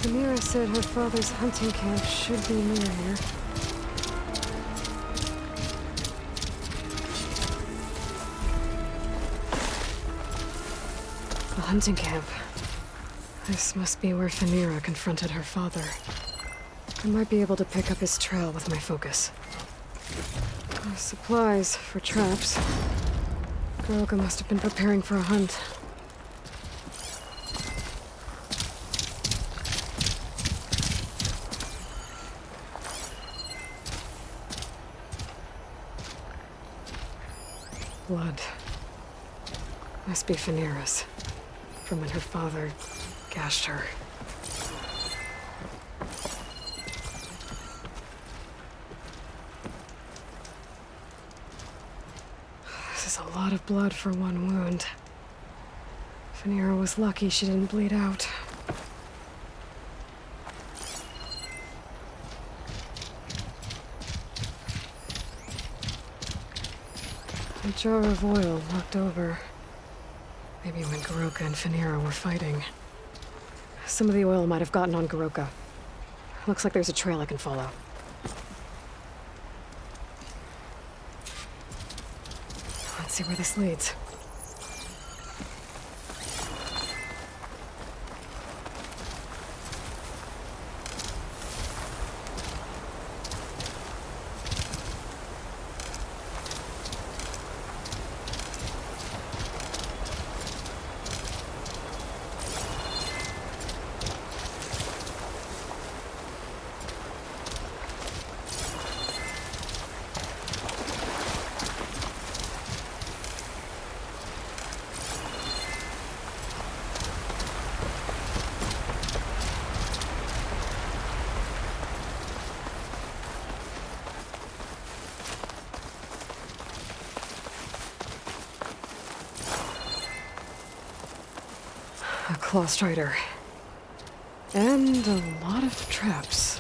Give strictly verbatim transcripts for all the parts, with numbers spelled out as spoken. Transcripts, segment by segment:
Samira said her father's hunting camp should be near here. A hunting camp. This must be where Phaneira confronted her father. I might be able to pick up his trail with my focus. Uh, supplies for traps. Goroka must have been preparing for a hunt. Blood. Must be Phaneira's. From when her father gashed her. This is a lot of blood for one wound. Phaneira was lucky she didn't bleed out. A jar of oil knocked over. Maybe when Goroka and Phaneira were fighting. Some of the oil might have gotten on Goroka. Looks like there's a trail I can follow. Let's see where this leads. A claw strider. And a lot of traps.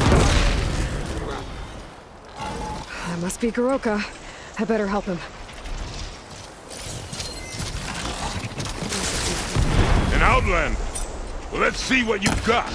That must be Goroka. I better help him. An outlander. Well, let's see what you've got.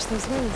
watch those move.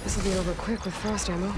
This'll be over quick with frost ammo.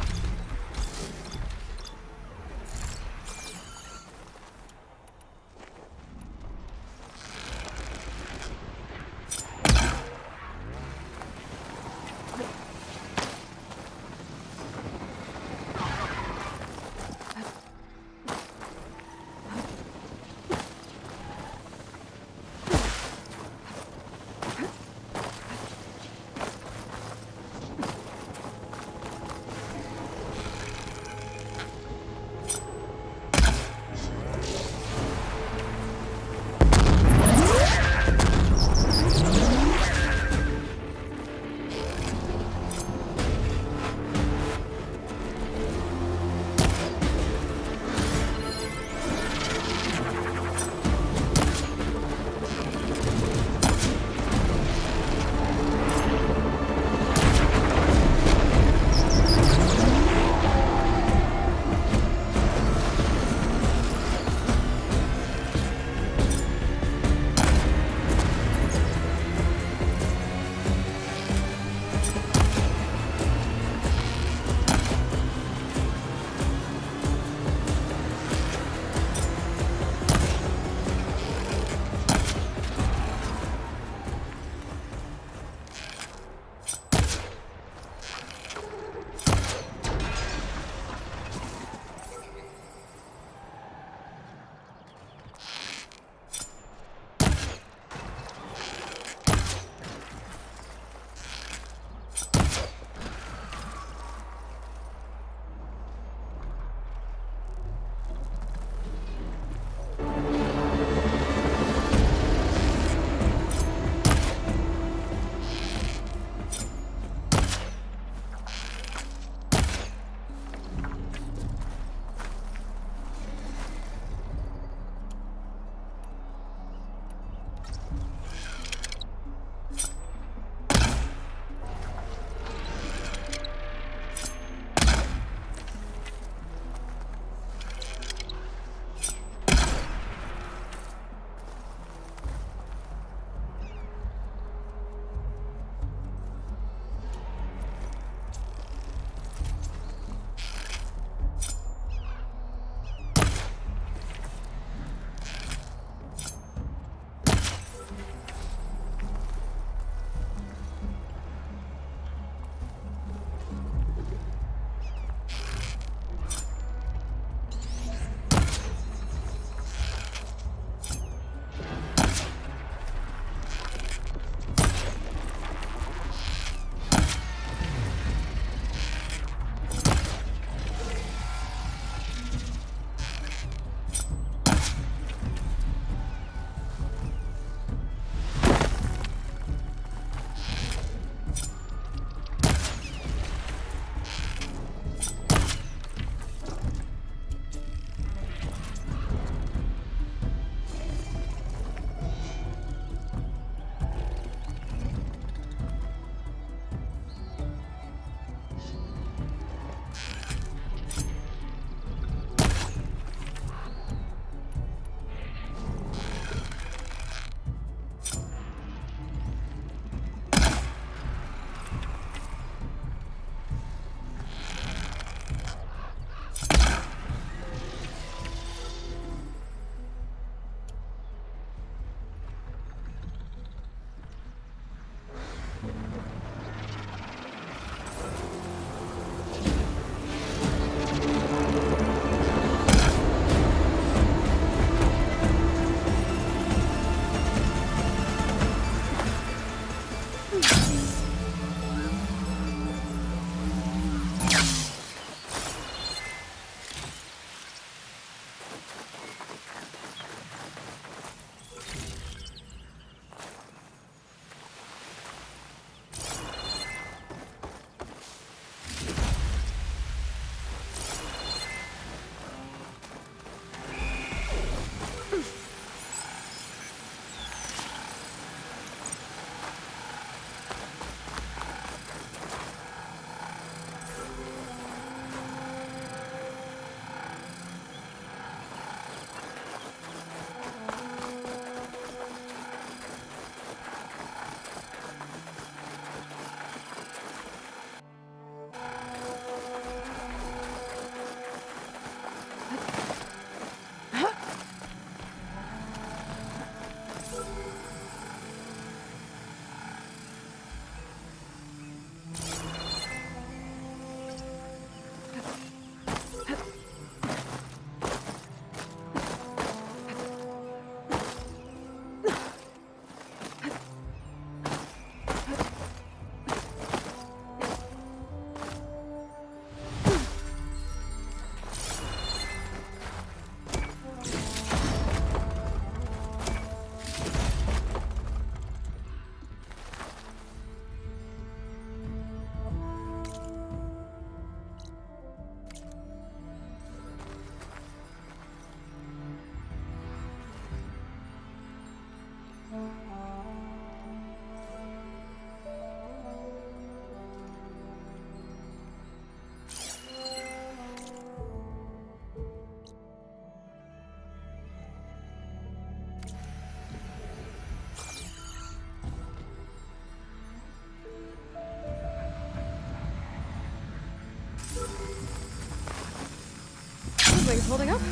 Wings holding up?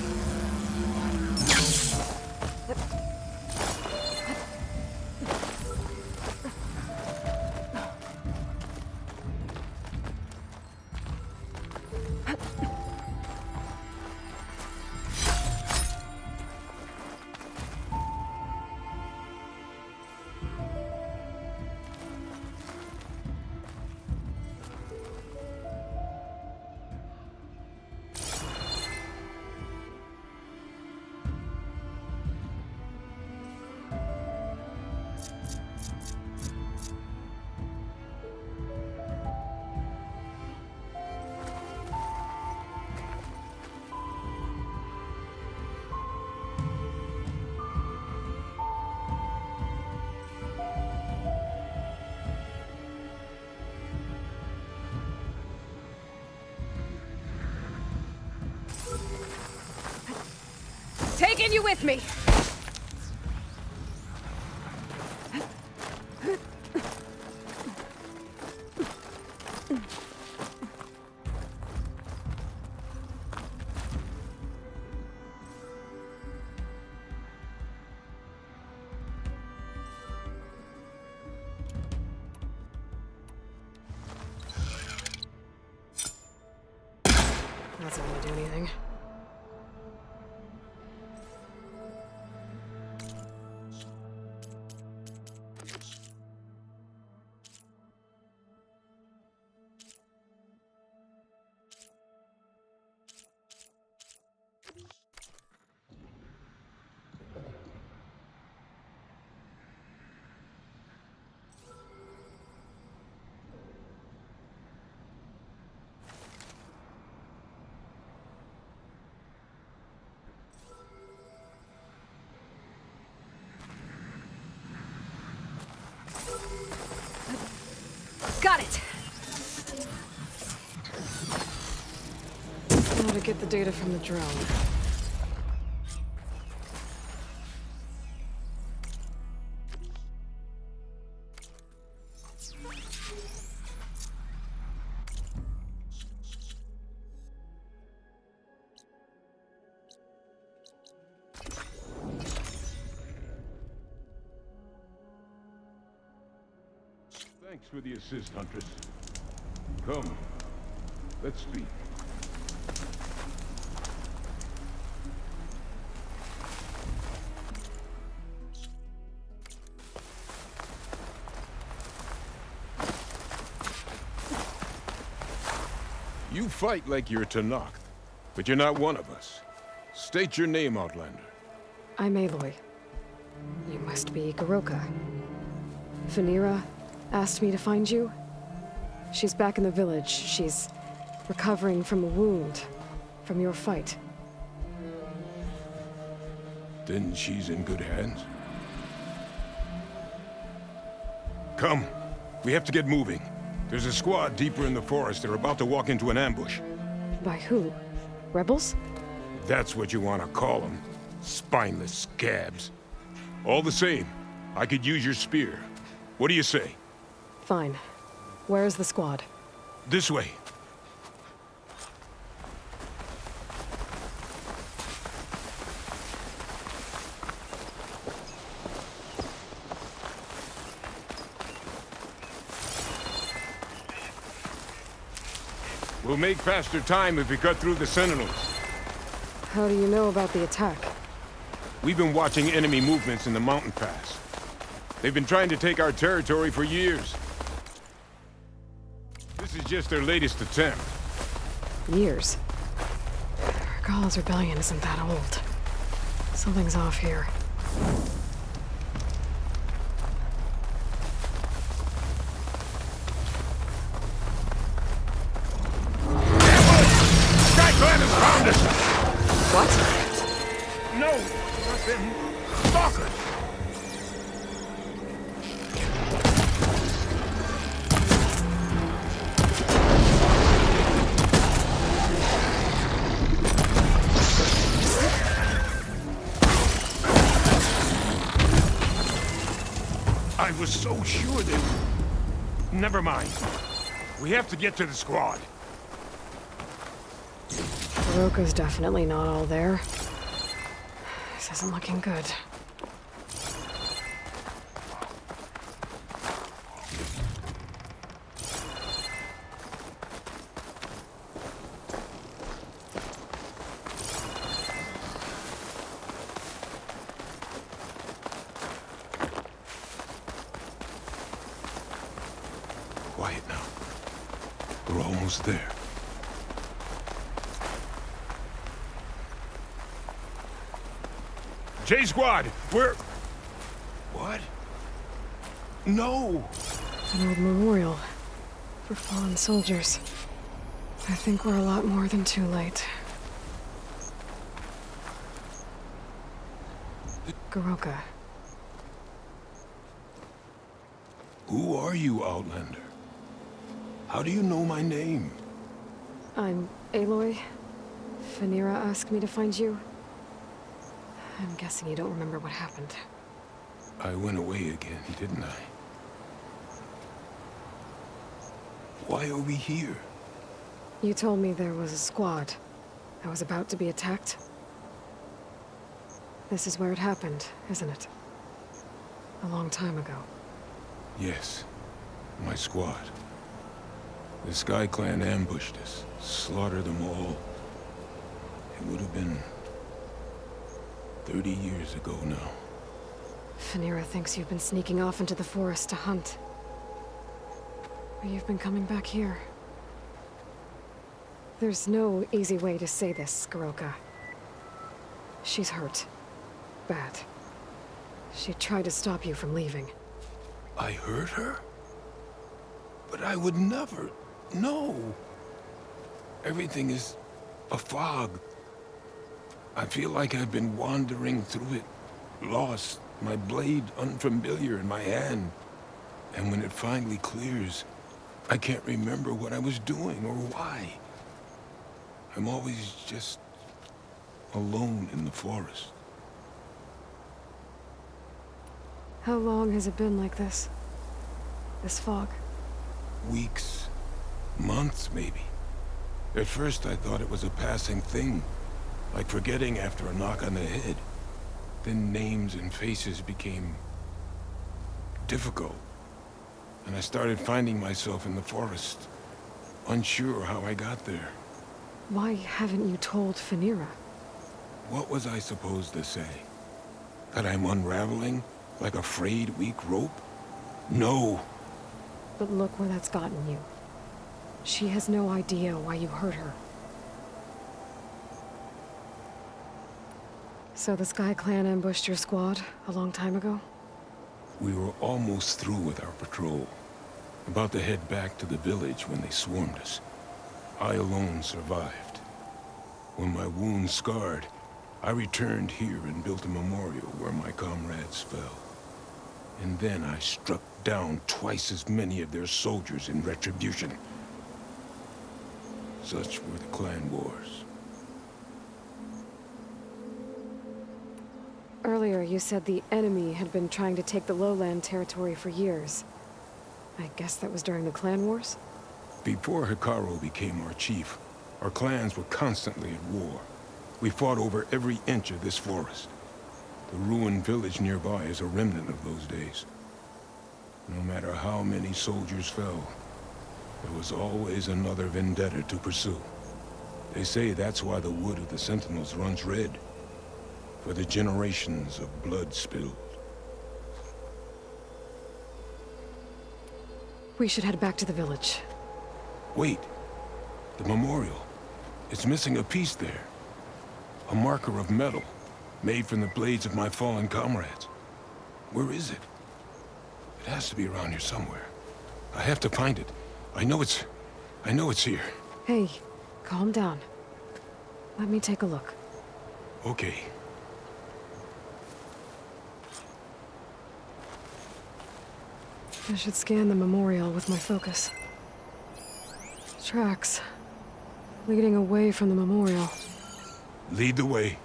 Taking you with me! That's not gonna do anything. Got it! Now to get the data from the drone. Thanks for the assist, Huntress. Come, let's speak. You fight like you're Tanakh, but you're not one of us. State your name, Outlander. I'm Aloy. You must be Garoka. Phaneera asked me to find you. She's back in the village. She's recovering from a wound from your fight. Then she's in good hands. Come, we have to get moving. There's a squad deeper in the forest. They're about to walk into an ambush. By who? Rebels? That's what you want to call them. Spineless scabs. All the same, I could use your spear. What do you say? Fine. Where is the squad? This way. We'll make faster time if we cut through the sentinels. How do you know about the attack? We've been watching enemy movements in the mountain pass. They've been trying to take our territory for years. This is just their latest attempt. Years. Gargal's rebellion isn't that old. Something's off here. What? No, not them. Stalkers! I was so sure they would. Never mind. We have to get to the squad. Baroka's definitely not all there. This isn't looking good. Quiet now. We're almost there. J Squad, we're... What? No! An old memorial for fallen soldiers. I think we're a lot more than too late. Garoka. Who are you, Outlander? How do you know my name? I'm Aloy. Phaneera asked me to find you. I'm guessing you don't remember what happened. I went away again, didn't I? Why are we here? You told me there was a squad. I was about to be attacked. This is where it happened, isn't it? A long time ago. Yes, my squad. The Sky Clan ambushed us, slaughtered them all. It would have been thirty years ago now. Phaneera thinks you've been sneaking off into the forest to hunt. But you've been coming back here. There's no easy way to say this, Garoka. She's hurt. Bad. She tried to stop you from leaving. I hurt her? But I would never... No! Everything is a fog. I feel like I've been wandering through it, lost, my blade unfamiliar in my hand. And when it finally clears, I can't remember what I was doing or why. I'm always just alone in the forest. How long has it been like this? This fog? Weeks, months maybe. At first I thought it was a passing thing, like forgetting after a knock on the head. Then names and faces became difficult, and I started finding myself in the forest, unsure how I got there. Why haven't you told Phaneera? What was I supposed to say? That I'm unraveling, like a frayed, weak rope? No! But look where that's gotten you. She has no idea why you hurt her. So the Sky Clan ambushed your squad a long time ago? We were almost through with our patrol. About to head back to the village when they swarmed us. I alone survived. When my wounds scarred, I returned here and built a memorial where my comrades fell. And then I struck down twice as many of their soldiers in retribution. Such were the clan wars. Earlier, you said the enemy had been trying to take the lowland territory for years. I guess that was during the clan wars? Before Hikaru became our chief, our clans were constantly at war. We fought over every inch of this forest. The ruined village nearby is a remnant of those days. No matter how many soldiers fell, there was always another vendetta to pursue. They say that's why the wood of the Sentinels runs red, for the generations of blood spilled. We should head back to the village. Wait, the memorial. It's missing a piece there. A marker of metal, made from the blades of my fallen comrades. Where is it? It has to be around here somewhere. I have to find it. I know it's... I know it's here. Hey, calm down. Let me take a look. Okay. I should scan the memorial with my focus. Tracks. Leading away from the memorial. Lead the way.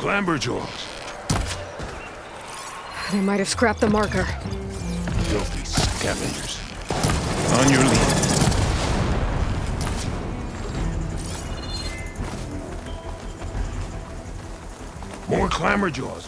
Clamberjaws. They might have scrapped the marker. Filthy scavengers. On your lead. More Clamberjaws.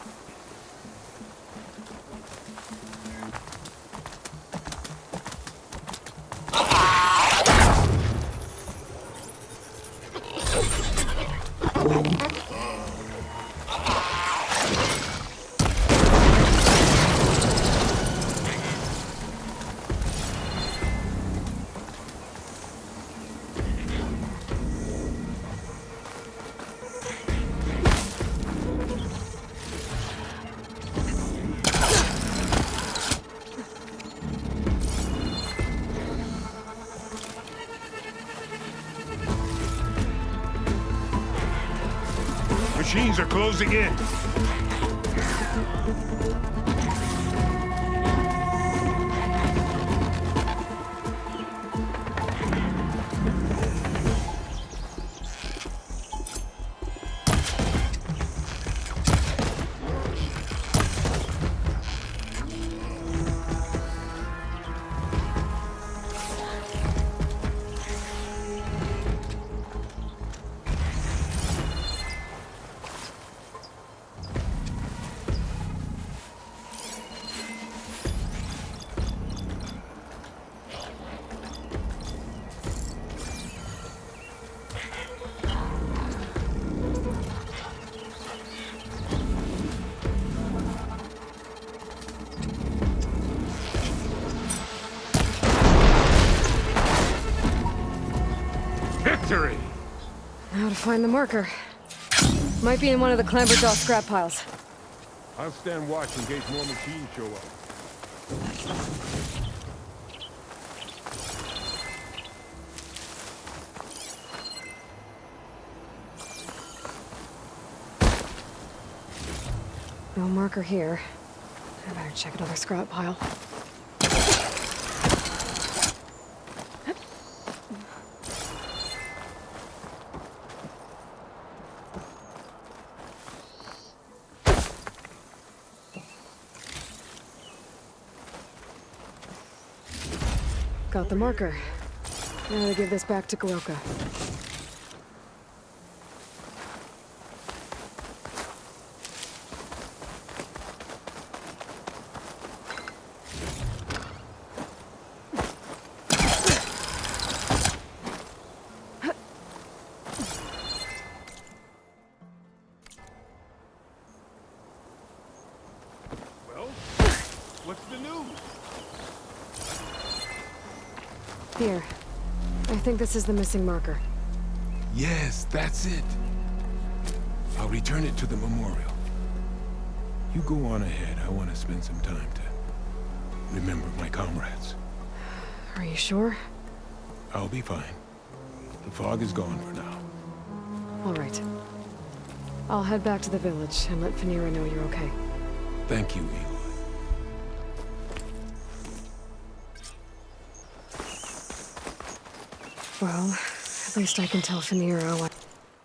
Machines are closing in. Victory! Now to find the marker. Might be in one of the Clamberjaw scrap piles. I'll stand watch in case more machines show up. No marker here. I better check another scrap pile. Got the marker. Now to give this back to Garoka. Well, what's the news? Here. I think this is the missing marker. Yes, that's it. I'll return it to the memorial. You go on ahead. I want to spend some time to remember my comrades. Are you sure? I'll be fine. The fog is gone for now. All right. I'll head back to the village and let Phaneera know you're okay. Thank you, Aloy. Well, at least I can tell Phaneera what...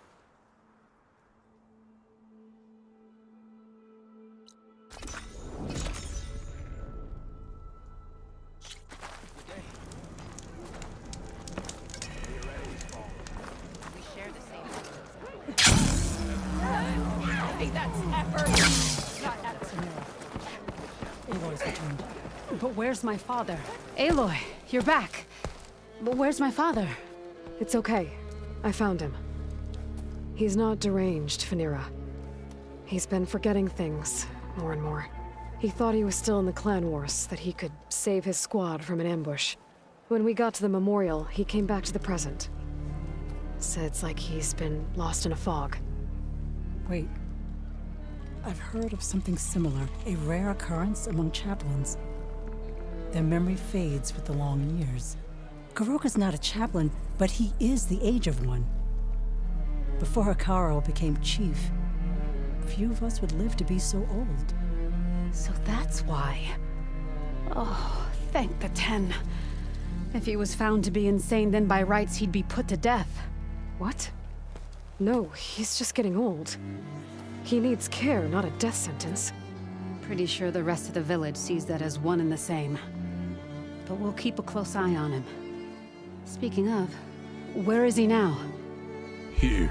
Hey, that's effort! Not effort. Aloy's returned. But where's my father? Aloy, you're back. But where's my father? It's okay. I found him. He's not deranged, Phaneera. He's been forgetting things, more and more. He thought he was still in the clan wars, that he could save his squad from an ambush. When we got to the memorial, he came back to the present. Said it's like he's been lost in a fog. Wait. I've heard of something similar, a rare occurrence among chaplains. Their memory fades with the long years. Garoka's not a chaplain, but he is the age of one. Before Hekaro became chief, few of us would live to be so old. So that's why. Oh, thank the Ten. If he was found to be insane, then by rights he'd be put to death. What? No, he's just getting old. He needs care, not a death sentence. Pretty sure the rest of the village sees that as one and the same. But we'll keep a close eye on him. Speaking of, where is he now? Here.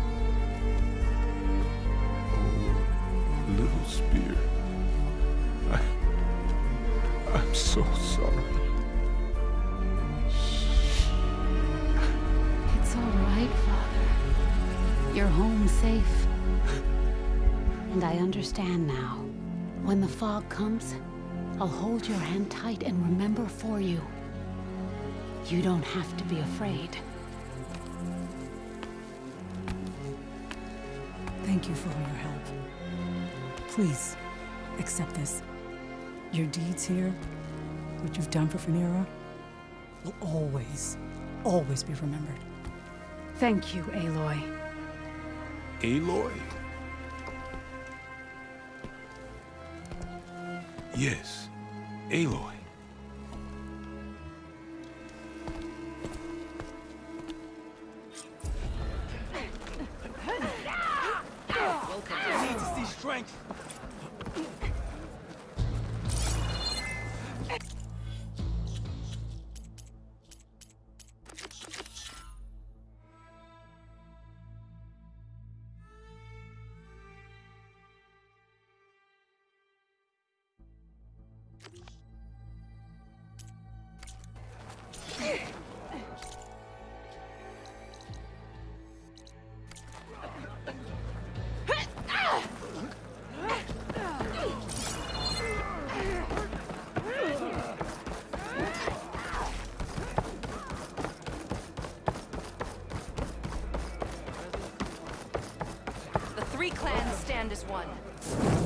Oh, little spear. I... I'm so sorry. It's all right, Father. You're home safe. And I understand now. When the fog comes, I'll hold your hand tight and remember for you. You don't have to be afraid. Thank you for all your help. Please, accept this. Your deeds here, what you've done for Phanera, will always, always be remembered. Thank you, Aloy. Aloy? Yes, Aloy. I need to see strength. Three clans stand as one.